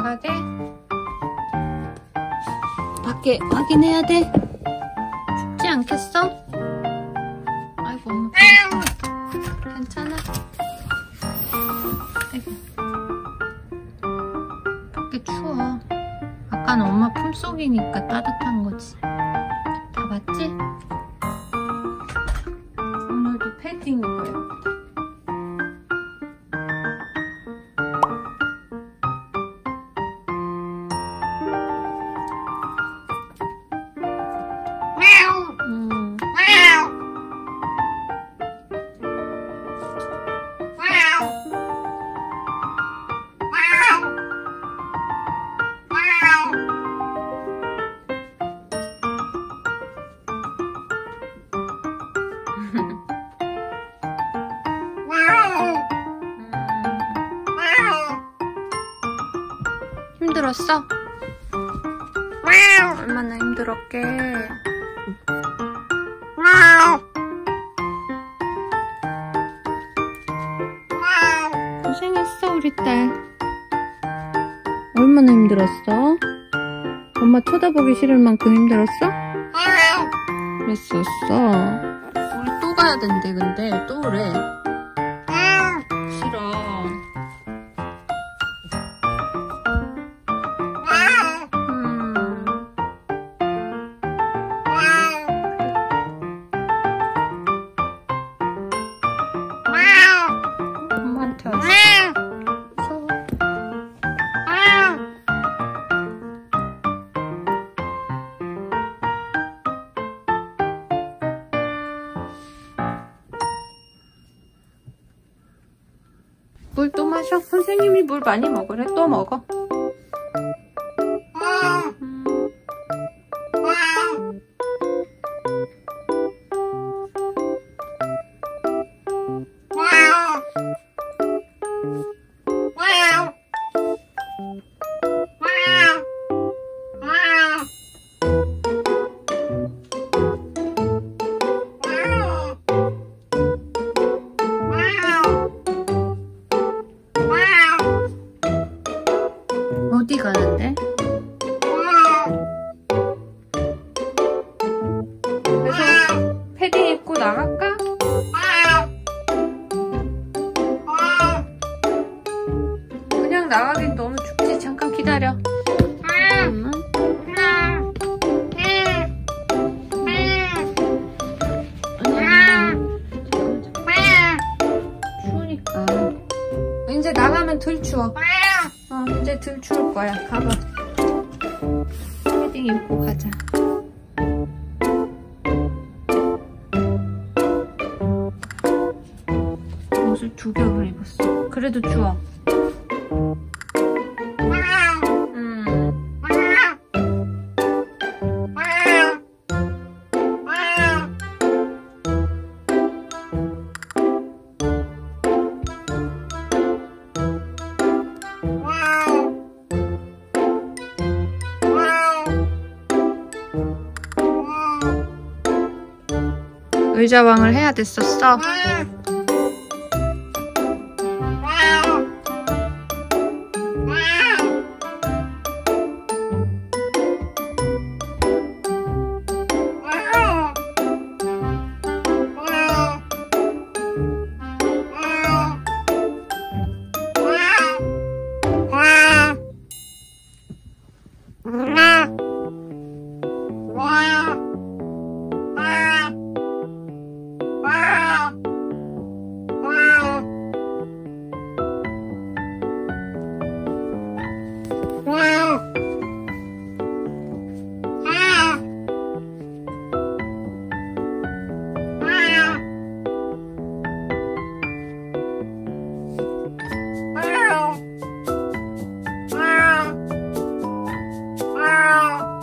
나가게? 밖에 확인해야 돼? 춥지 않겠어? 아이고 엄마 더웠다. 괜찮아? 아이고. 밖에 추워. 아까는 엄마 품속이니까 따뜻한 거지. 다 봤지? 오늘도 패딩 입어요. 힘들었어? 얼마나 힘들었게? 고생했어 우리 딸. 얼마나 힘들었어? 엄마 쳐다보기 싫을 만큼 힘들었어? 그랬었어. 우리 또 가야 된대. 근데 또 그래. 싫어. 엄마한테 왔어. 물 또 마셔. 선생님이 물 많이 먹으래. 또 먹어. 어디 가는데? 그래서 패딩 입고 나갈까? 그냥 나가긴 너무 춥지. 잠깐 기다려. 추우니까. 이제 나가면 덜 추워. 이제 덜 추울 거야. 가봐. 패딩 입고 가자. 옷을 2겹을 입었어. 그래도 추워. 의자왕을 해야 됐었어. Wow.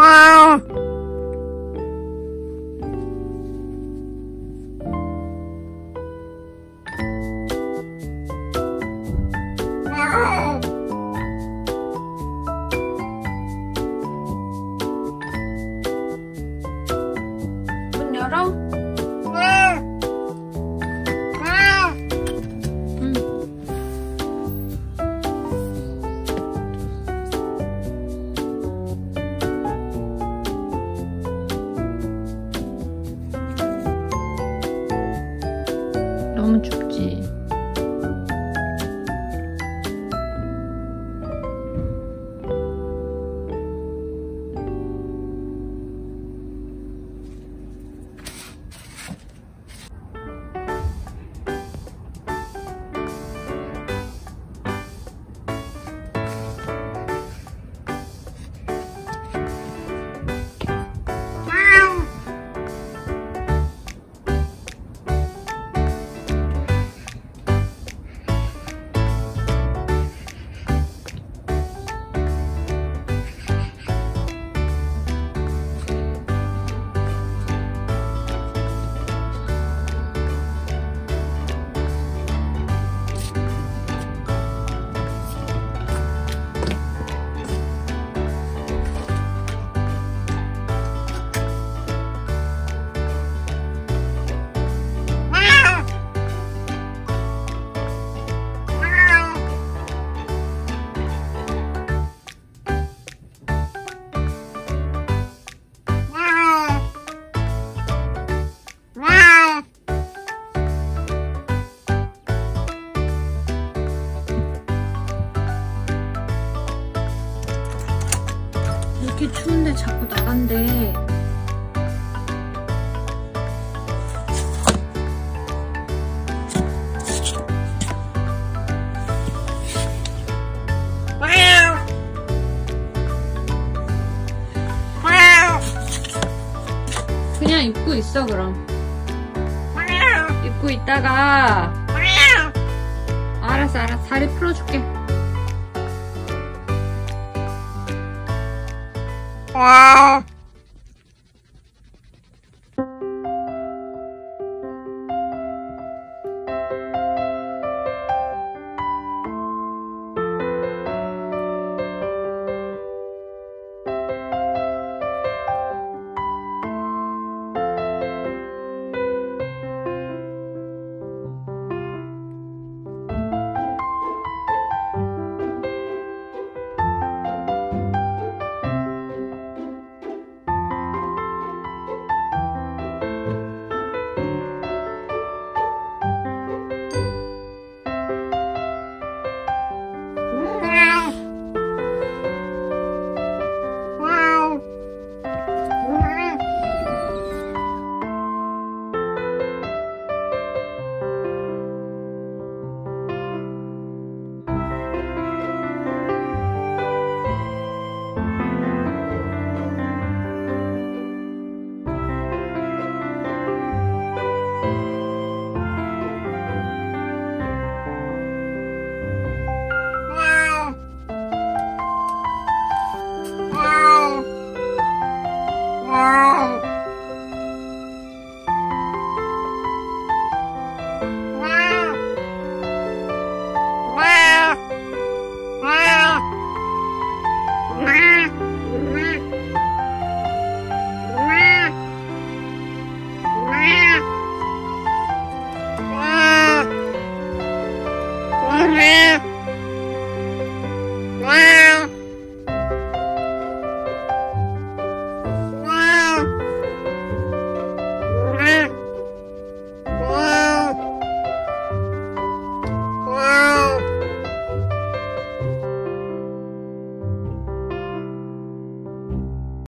문 열어? 너무 춥지? 이렇게 추운데 자꾸 나간대. 그냥 입고 있어 그럼. 입고 있다가 알았어 다리 풀어줄게. 와.